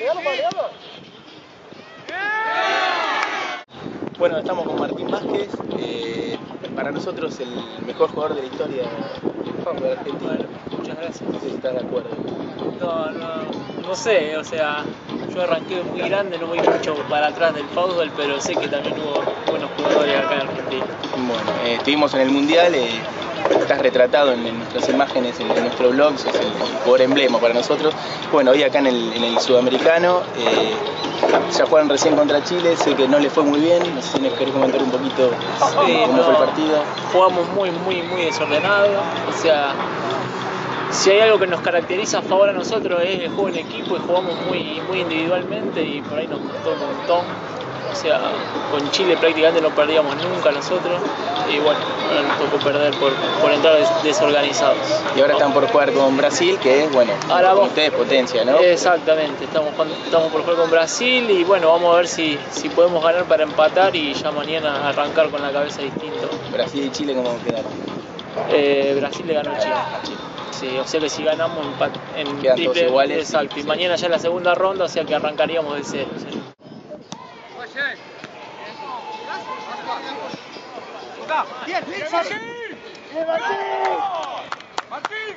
Bueno, estamos con Martín Vázquez, para nosotros el mejor jugador de la historia de Argentina. Muchas gracias. No sé si estás de acuerdo. No sé, o sea, yo arranqué muy grande, no voy mucho para atrás del fútbol, pero sé que también hubo buenos jugadores acá en Argentina. Bueno, estuvimos en el Mundial, estás retratado en nuestras imágenes, en nuestro blog, sos el jugador emblema para nosotros. Bueno, hoy acá en el Sudamericano, ya jugaron recién contra Chile, sé que no le fue muy bien, no sé si nos querés comentar un poquito cómo fue el partido. Jugamos muy desordenado, o sea, si hay algo que nos caracteriza a favor a nosotros es el juego en equipo y jugamos muy individualmente y por ahí nos costó un montón. O sea, con Chile prácticamente no perdíamos nunca nosotros y bueno, ahora nos tocó perder por entrar desorganizados. Y ahora están por jugar con Brasil, que es, bueno, ustedes potencia, ¿no? Exactamente, estamos por jugar con Brasil y bueno, vamos a ver si podemos ganar para empatar y ya mañana arrancar con la cabeza distinto. Brasil y Chile, ¿cómo quedaron? Brasil le ganó a Chile. Sí, o sea que si ganamos en quedan triple, todos iguales. exacto, y mañana ya la segunda ronda, o sea que arrancaríamos de cero. ¡Bien, Martín!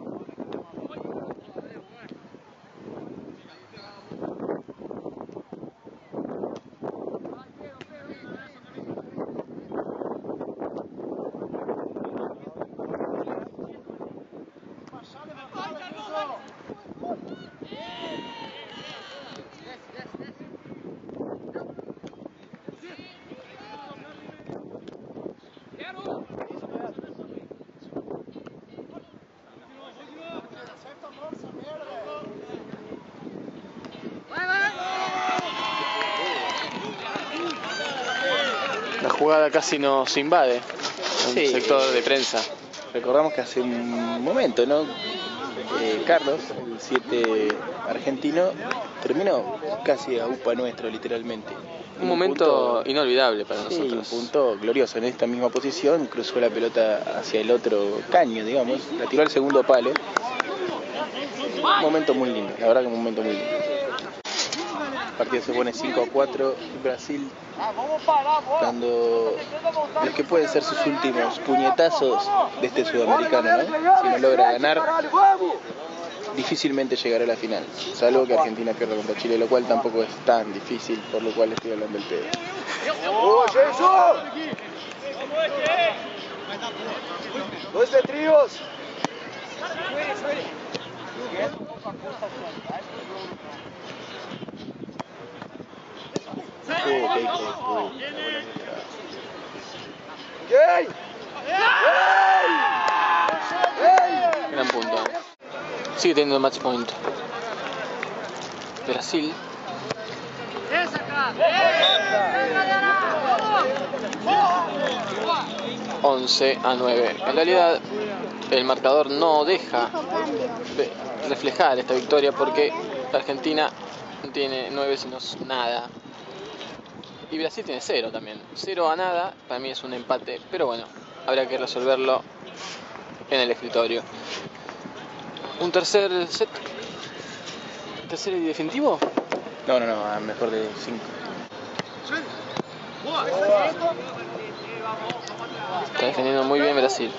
La jugada casi nos invade el sector de prensa. Recordamos que hace un momento, ¿no? Carlos, el 7 argentino, terminó casi a upa nuestro, literalmente. Un momento inolvidable para nosotros. Sí, un punto glorioso. En esta misma posición cruzó la pelota hacia el otro caño, digamos, la tiró al segundo palo. Un momento muy lindo, la verdad que un momento muy lindo. El partido se pone 5-4, Brasil dando los que pueden ser sus últimos puñetazos de este sudamericano, ¿no? Si no logra ganar, difícilmente llegará a la final, salvo que Argentina pierda contra Chile, lo cual tampoco es tan difícil, por lo cual estoy hablando del pedo. ¡Dos de tríos! Gran punto. Sigue teniendo match point. Brasil. 11-9. En realidad, el marcador no deja reflejar esta victoria porque Argentina tiene 9 sino nada. Y Brasil tiene 0 también. 0 a nada, para mí es un empate, pero bueno, habrá que resolverlo en el escritorio. ¿Un tercer set? ¿Tercer y definitivo? No, mejor de 5. Está defendiendo muy bien Brasil.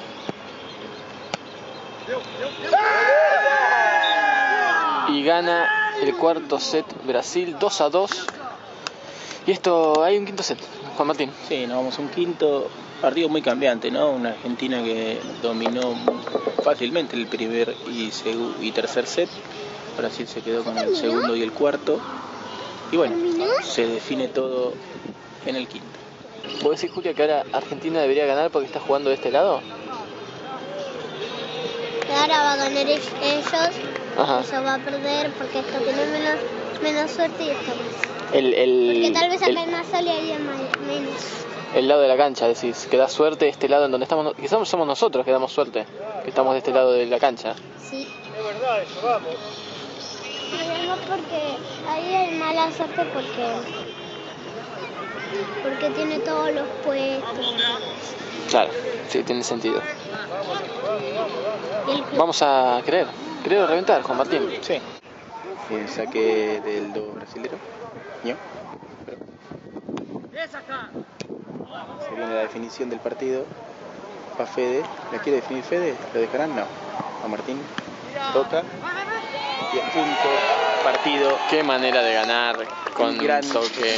Y gana el cuarto set Brasil 2-2. Y esto, hay un quinto set, Juan Martín. Sí, nos vamos a un quinto partido muy cambiante, ¿no? Una Argentina que dominó fácilmente el primer y tercer set. Brasil se quedó con el segundo y el cuarto. Y bueno, se define todo en el quinto. ¿Vos decís, Julia, que ahora Argentina debería ganar porque está jugando de este lado? Ahora va a ganar ellos. Ajá. Eso va a perder porque esto tiene menos suerte y esto más. Porque tal vez acá hay más sol y ahí hay menos. El lado de la cancha, decís, que da suerte este lado en donde estamos. Quizás somos nosotros que damos suerte, que estamos de este lado de la cancha. Sí. Es verdad eso, vamos. Pero no porque ahí hay mala suerte porque tiene todos los puestos. Claro, sí, tiene sentido. Vamos a querer reventar, Juan Martín. Sí. El saque del do brasilero. ¿No? Se viene la definición del partido. Va Fede. ¿La quiere definir Fede? ¿Lo dejarán? No. A Martín. Toca. Y a punto. Partido. Qué manera de ganar con un Gran toque.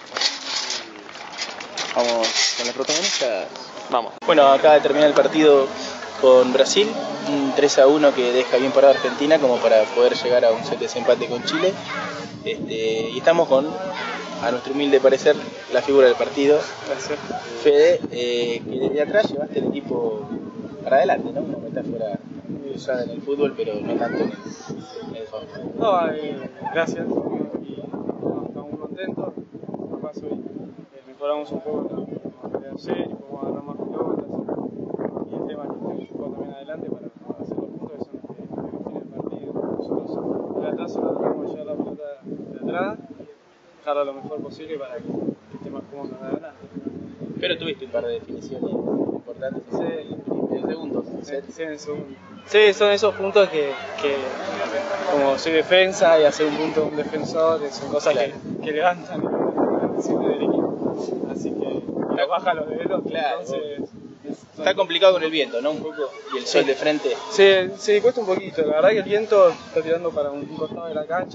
Vamos con los protagonistas. Vamos. Bueno, acaba de terminar el partido con Brasil, un 3-1 que deja bien parado a Argentina como para poder llegar a un set de desempate con Chile. Y estamos con, a nuestro humilde parecer, la figura del partido. Gracias. Fede, que desde atrás llevaste el equipo para adelante, ¿no? Una metáfora usada en el fútbol, pero no tanto en el fútbol. No, gracias. Y estamos muy contentos. Capaz hoy mejoramos un poco la serie, podemos agarrar más pelotas. Y el tema es que tenemos que jugar también adelante para hacer los puntos que son los que definen el partido. Nosotros de atrás solo tratamos de llevar la pelota de atrás, dejarla lo mejor posible para que esté más cómodo de adelante. Pero tuviste un par de definiciones importantes en segundos. Sí, en segundo. Sí, son esos puntos que como soy defensa y hacer un punto de un defensor, son cosas Claro. que levantan el sitio del equipo. Así que nos baja los dedos, Claro. entonces... Está complicado con el viento, ¿no? Un poco. Y el sol de frente. Sí, cuesta un poquito. La verdad que el viento está tirando para un costado de la cancha.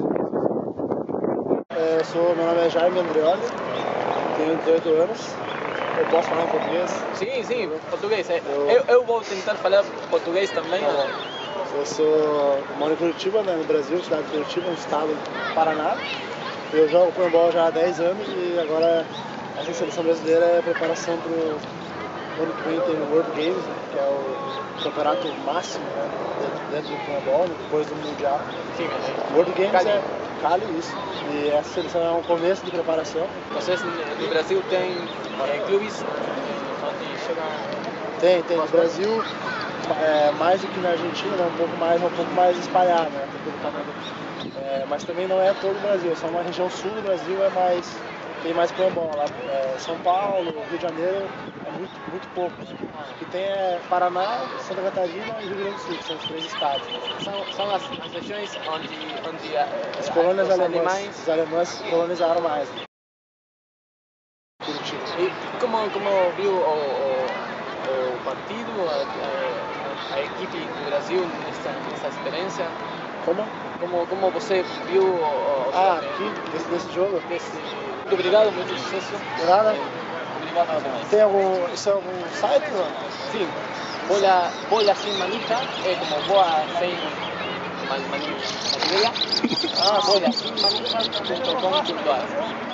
Meu nome é Jaime Andreoli, tenho 18 anos. Eu posso falar em português? Sim, português. Eu vou tentar falar português também. Eu moro em Curitiba, né, no Brasil, cidade de Curitiba, no estado do Paraná. Eu jogo handebol já há 10 anos e agora essa seleção brasileira é a preparação para o ano que vem tem o World Games, né, que é o campeonato máximo, né, dentro do handebol, depois do Mundial. Sim, World Games Cali. é Cali, isso. E essa seleção é um começo de preparação. Vocês no Brasil tem clubes onde jogam. Tem. No Brasil, mais do que na Argentina, né, um pouco mais espalhado, né, mas também não é todo o Brasil, é só uma região sul do Brasil tem mais handebol. Lá, São Paulo, Rio de Janeiro, é muito pouco. O que tem é Paraná, Santa Catarina e Rio Grande do Sul, que são os 3 estados. São as regiões onde As colônias os alemãs, os alemães colonizaram mais. Curitiba. E como viu o partido, a equipe do Brasil nessa experiência? Como você viu Aqui, desse jogo? Muito obrigado, muito sucesso. De nada. Obrigado a vocês. Isso é algum site, não? Sim, bola sem manita é como bola sem manilha. Bola sem manita.com.ar